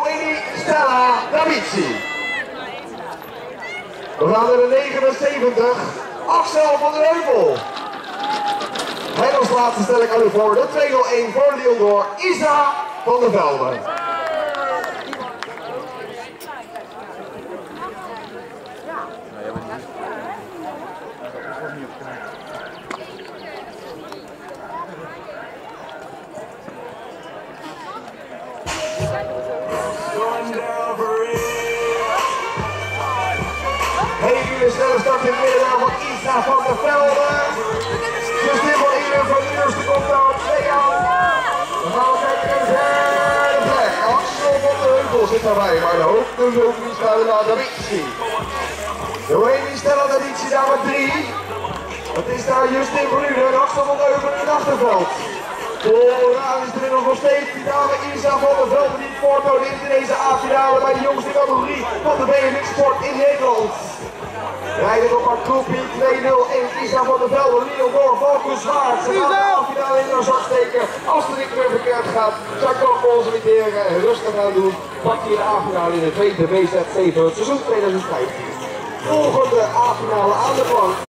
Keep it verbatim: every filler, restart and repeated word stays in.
Noemi Stella Davici. We gaan naar de negenenzeventig, Axel van der Heuvel. En als laatste stel ik aan u voor de tweehonderdéén voor Lyon door Isa van der Velde. Hele snelle start in het midden van Isa van der Velde. Justin van Elen van de eerste komt daar op twee aan. Dan gaan we kijken naar de derde plek. Axel van der Heuvel zit daarbij, maar de hoofdneus ook niet Stella Davici. Noemi Stella Davici daar met drie. Dat is daar Justin van Elen en Axel van der Heuvel in het achterveld. Vooraan is er nog steeds die dame Isa van der Velde die het voortouw neemt in deze A-finale bij de jongste categorie van de B M X Sport in Nederland. Rijden op haar groepje twee nul één Isa van der Velde, Lyon door Valken Zwaard. Ze gaan de A-finale in haar zak steken. Als het niet meer verkeerd gaat, zou ik toch consolideren en rustig aan doen. Pakt hier de A-finale in het tweede B Z zeven het seizoen tweeduizend vijftien. Volgende A-finale aan de plank.